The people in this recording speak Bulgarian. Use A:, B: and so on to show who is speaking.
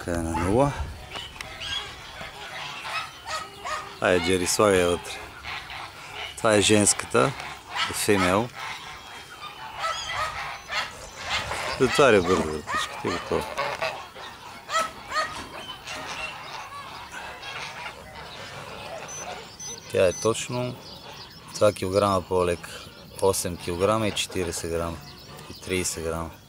A: Тук е на 0. Айде, Джери, слагай я вътре. Това е женската, фемел. Затваря бързо вратичките и готово. Тя е точно 2 кг по-лека. 8 кг и 40 грама и 30 грама.